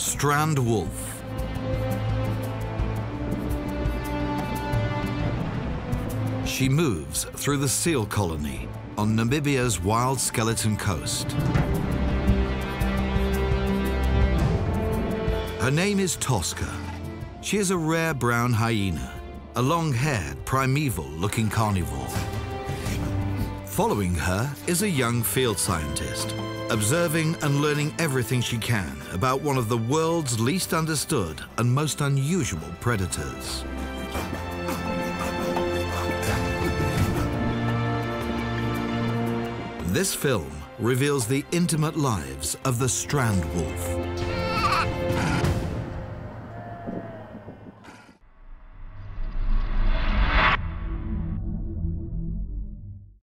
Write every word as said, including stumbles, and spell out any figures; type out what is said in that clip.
Strandwolf. She moves through the seal colony on Namibia's wild skeleton coast. Her name is Tosca. She is a rare brown hyena, a long-haired, primeval-looking carnivore. Following her is a young field scientist, observing and learning everything she can about one of the world's least understood and most unusual predators. This film reveals the intimate lives of the Strandwolf.